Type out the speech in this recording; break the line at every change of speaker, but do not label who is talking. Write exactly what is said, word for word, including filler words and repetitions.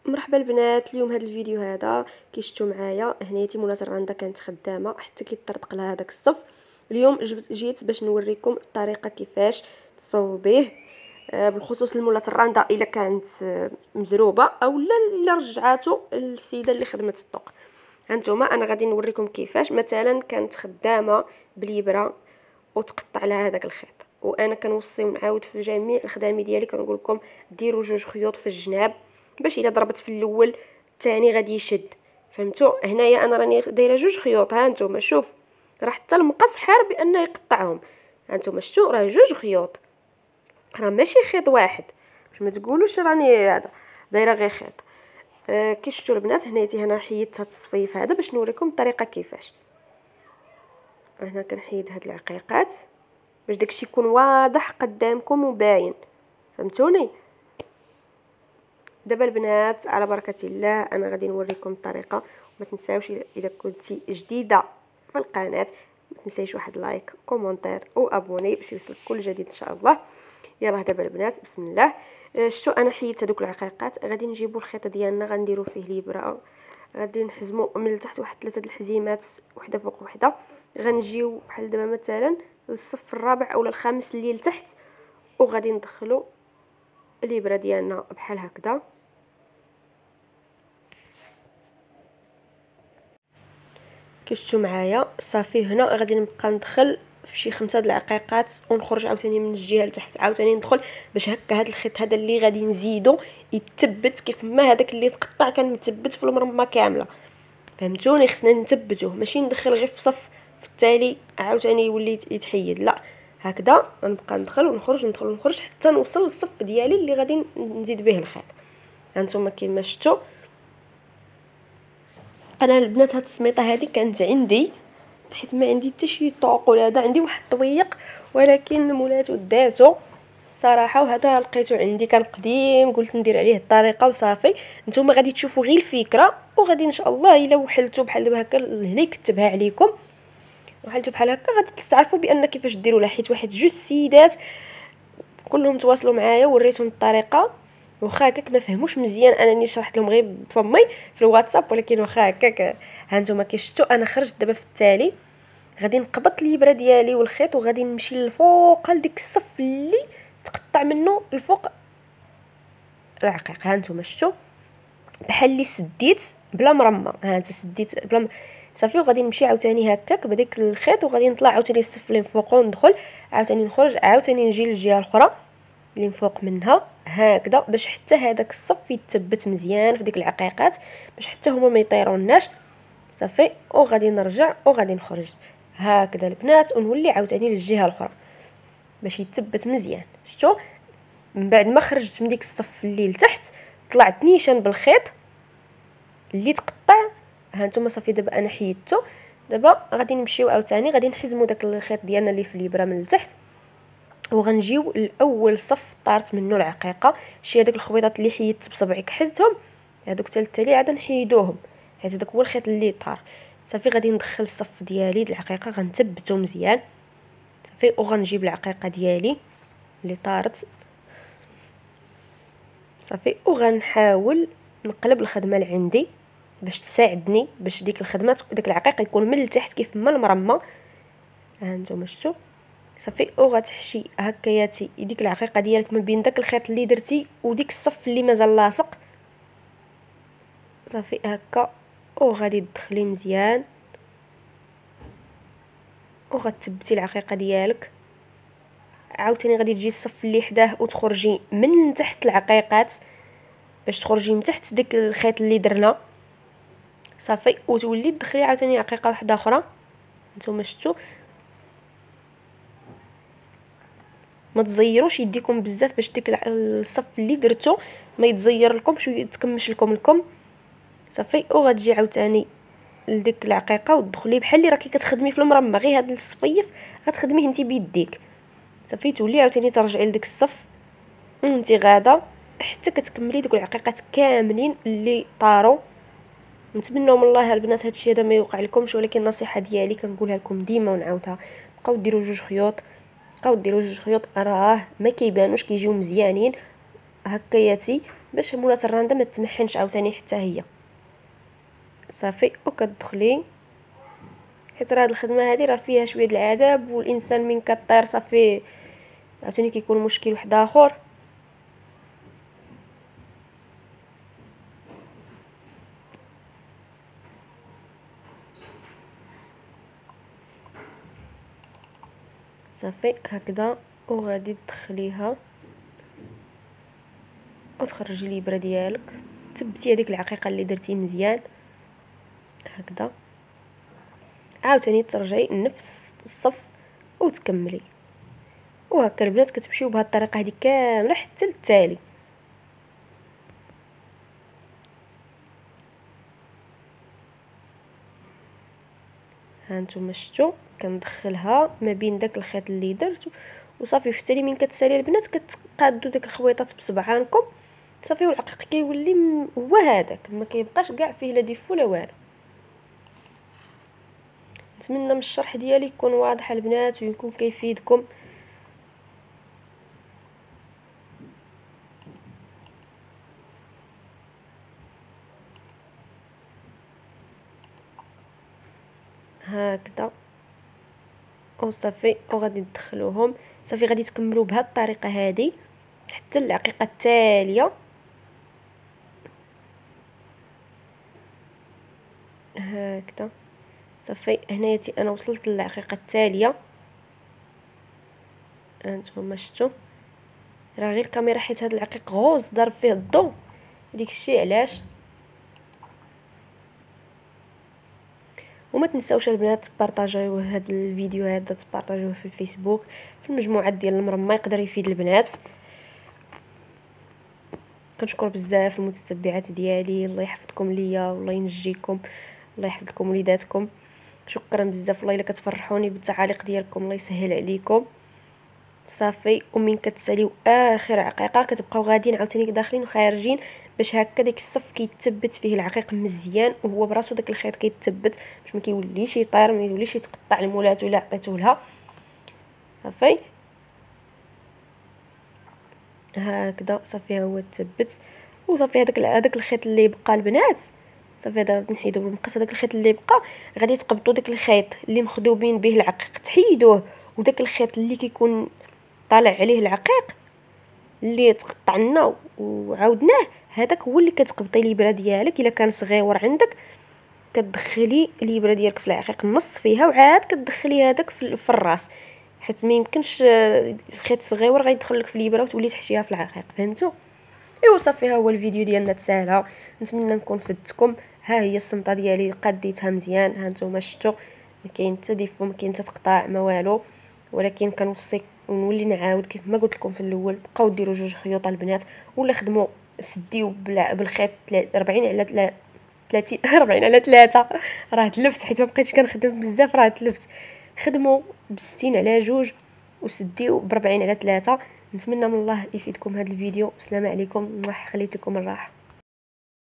مرحبا البنات. اليوم هذا الفيديو هذا كي شفتوا معايا هنيتي مولات الرنده كانت خدامه حتى كيطرطق لها هذاك الصف. اليوم جيت باش نوريكم الطريقه كيفاش تصوبيه، آه بالخصوص لمولات الرنده الا كانت آه مزروبه او لا الا رجعاتو السيده اللي خدمت الطوق. هانتوما انا غادي نوريكم كيفاش مثلا كانت خدامه باليبره وتقطع لها هذاك الخيط، وانا كنوصي ونعاود في جميع الخدامي ديالي كنقول لكم ديروا جوج خيوط في الجناب باش الا ضربت في الاول الثاني غادي يشد. فهمتوا؟ هنايا انا راني دايره جوج خيوط. ها انتم شوف، راه حتى المقص حار بانه يقطعهم. ها انتم شفتوا راه جوج خيوط، راه ماشي خيط واحد باش ما تقولوش راني هذا دايره غير خيط. آه كي شفتوا البنات هنايتي هنا حيدت هاد الصفيف هذا باش نوريكم الطريقه كيفاش. هنا كنحيد هاد العقيقات باش داكشي يكون واضح قدامكم وباين. فهمتوني؟ دابا البنات على بركه الله انا غادي نوريكم الطريقه. وما تنساوش اذا كنتي جديده في القناه ما تنسايش واحد لايك كومونتير وابوني باش يوصلك كل جديد ان شاء الله. يلا دابا البنات بسم الله. شفتوا انا حيدت هذوك العقيقات، غادي نجيبوا الخيط ديالنا غنديروا فيه الابره، غادي نحزموا من التحت واحد ثلاثه د الحزيمات وحده فوق وحده. غنجيو بحال دابا مثلا للصف الرابع اولا الخامس اللي لتحت، وغادي ندخلوا الابره ديالنا بحال هكذا. كشفتوا معايا صافي. هنا غادي نبقى ندخل في شي خمسه د العقيقات ونخرج عاوتاني من الجهه لتحت، عاوتاني ندخل باش هكا هذا الخيط هذا اللي غادي نزيدو يتثبت كيف ما هذاك اللي تقطع كان متثبت في المرمى كامله. فهمتوني؟ خصنا نثبتوه ماشي ندخل غير في صف في التالي عاوتاني يولي يتحيد، لا هكذا نبقى ندخل ونخرج ندخل ونخرج حتى نوصل للصف ديالي اللي غادي نزيد به الخيط. هانتوما كيما شفتوا انا البنات هاد السميطه هذه كانت عندي حيت ما عندي حتى شي طوق ولا هذا، عندي واحد الطويق ولكن مولاتو داتو صراحه، وهذا لقيته عندي كان قديم قلت ندير عليه الطريقه وصافي. نتوما غادي تشوفوا غير الفكره وغادي ان شاء الله الا وحلتو بحال دابا هكا هنا كتبها عليكم وحلتو بحال هكا غادي تعرفوا بان كيفاش ديروا لها. حيت واحد جوج سيدات كلهم تواصلوا معايا وريتهم الطريقه واخا هكاك ما فهموش مزيان انني شرحت لهم غير بفمي في الواتساب، ولكن واخا هكاك ها نتوما كيشفتوا انا خرجت دابا في التالي. غادي نقبط الابره ديالي والخيط وغادي نمشي للفوق لديك الصف اللي تقطع منه الفوق العقيق. ها نتوما شفتوا بحال اللي سديت بلا مرمى. ها انت سديت بلا م... صافي. وغادي نمشي عاوتاني هكاك بديك الخيط وغادي نطلع عاوتاني الصف اللي فوق وندخل عاوتاني نخرج عاوتاني نجي للجهه الاخرى اللي فوق منها هكذا باش حتى هذاك الصف يتثبت مزيان في ديك العقيقات باش حتى هما ما يطيروناش. صافي. وغادي نرجع وغادي نخرج هكذا البنات ونولي عاوتاني للجهه الاخرى باش يتثبت مزيان. شفتوا من بعد ما خرجت من ديك الصف اللي لتحت طلعت نيشان بالخيط اللي تقطع. ها نتوما صافي دابا انا حيدته. دابا غادي نمشيو عاوتاني غادي نحزموا داك الخيط ديالنا اللي في الابره من التحت وغنجيو الاول صف طارت منه العقيقه. شي هذوك الخبيطات اللي حيدت بصبعك حزتهم هذوك حتى التالي عاد نحيدوهم حيت هذاك هو الخيط اللي طار. صافي غادي ندخل الصف ديالي العقيقه غنثبتو مزيان صافي. وغنجيب العقيقه ديالي اللي طارت صافي وغنحاول نقلب الخدمه اللي عندي باش تساعدني باش ديك الخدمه ديك العقيقه يكون من التحت كيف ما المرمى. ها نتوما شفتوا صافي. وغتحشي هكاياتي ديك العقيقه ديالك ما بين داك الخيط اللي درتي وديك الصف اللي مازال لاصق صافي هكا. وغادي تدخلي مزيان وغتثبتي العقيقه ديالك عاوتاني غادي تجي الصف اللي حداه وتخرجي من تحت العقيقات باش تخرجي من تحت ديك الخيط اللي درنا صافي. وتولي تدخلي عاوتاني عقيقه واحده اخرى. نتوما شفتوا ما تزيروش يديكم بزاف باش ديك الصف اللي درتو ما يتزير لكمش ويتكمش لكم الكم صافي. وغتجي عاوتاني لديك العقيقه وتدخلي بحال اللي راكي كتخدمي في المرمى غير هذا الصفيف غتخدميه انت بيديك صافي. تولي عاوتاني ترجعي لديك الصف وانت غاده حتى كتكملي دوك العقيقات كاملين اللي طاروا. نتمنى من الله البنات هادشي هذا ما يوقع لكمش، ولكن النصيحه ديالي كنقولها لكم ديما ونعاودها بقاو ديروا جوج خيوط بقاو ديروا جوج خيوط راه ما كيبانوش كيجيو مزيانين هكاياتي باش مولات الرانده ما تمحنش عاوتاني حتى هي. صافي وكتدخلي، حيت راه هاد الخدمه هادي راه فيها شويه د العذاب، والانسان من كطير صافي عاوتاني كيكون مشكل واحد اخر. صافي هكذا وغادي تدخليها وتخرجي الابره ديالك، تثبتي هذيك العقيقه اللي درتي مزيان هكذا، عاوتاني ترجعي لنفس الصف وتكملي. وهكا البنات كتمشيو بهذه الطريقه هذه كامله حتى للتالي. ها نتوما شفتوا كندخلها ما بين داك الخيط اللي درت وصافي. في التالي من كتسالي البنات كتقادوا داك الخويطات بصبعانكم صافي، والعقيق كيولي هو هذاك، ما كيبقاش كاع فيه لا ديفو لا والو. نتمنى من الشرح ديالي يكون واضح البنات ويكون كيفيدكم. هكذا وصافي وغادي تدخلوهم. صافي غادي تكملوا بهذه الطريقه هذه حتى العقيقه التاليه. هكذا صافي هنايا انا وصلت للعقيقه التاليه. هانتوما شفتوا راه غير الكاميرا حيت هذا العقيق غوز ضرب فيه الضوء، ديك الشيء علاش. وما تنساوش البنات تبارطاجيو هذا الفيديو هذا، تبارطاجيوه في الفيسبوك في المجموعات ديال المرمى، يقدر يفيد البنات. كنشكر بزاف المتتبعات ديالي، الله يحفظكم ليا والله ينجيكم، الله يحفظ لكم وليداتكم. شكرا بزاف والله الا كتفرحوني بالتعاليق ديالكم، الله يسهل عليكم. صافي ومن كتساليو اخر عقيقه كتبقاو غاديين عاوتاني داخلين وخارجين باش هكا داك الصف كيتثبت فيه العقيق مزيان، وهو براسو داك الخيط كيتثبت باش ما كيوليش يطير، ما يوليش يتقطع المولات ولا عطيتو لها. صافي هكذا صافي هو تثبت. وصافي هذاك هذاك الخيط اللي بقى البنات صافي هذا نحيدو بالمقص. هذاك الخيط اللي بقى غادي تقبطوا داك الخيط اللي مخدوبين به العقيق تحيدوه، وداك الخيط اللي كيكون طالع عليه العقيق اللي تقطعنا وعاودناه هذاك هو اللي كتقبطي الابره ديالك. الا كان صغيور عندك كتدخلي الابره ديالك في العقيق نص فيها وعاد كتدخلي هذاك في الراس، حيت ما يمكنش الخيط صغيور غيدخل لك في الابره وتولي تحشيها في العقيق. فهمتوا؟ ايوا صافي ها هو الفيديو ديالنا تساهل، نتمنى نكون فدتكم. ها هي الصمطه ديالي قديتها مزيان، ها نتوما شفتوا ما كاين حتى ديفو، ما كاين حتى تقطاع، ما والو. ولكن كنوصي ونولي نعاود كيف ما قلت لكم في الاول، بقاو ديروا جوج خيوط البنات ولا خدموا سديو بالخيط أربعين على ثلاثين أربعين على ثلاثة. راه تلفت حيت ما بقيتش كنخدم بزاف، راه تلفت. خدموا بستين على جوج وسديو ب أربعين على ثلاثة. نتمنى من الله يفيدكم هذا الفيديو. السلام عليكم، الله خليت لكم الراحه.